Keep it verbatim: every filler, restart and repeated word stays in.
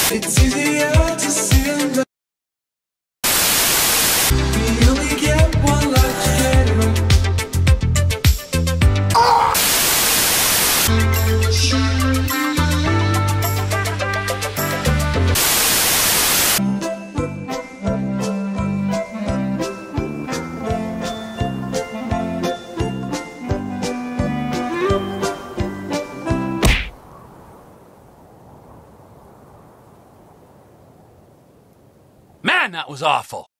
It's easier to see in the we only get one life to get it right. Man, that was awful.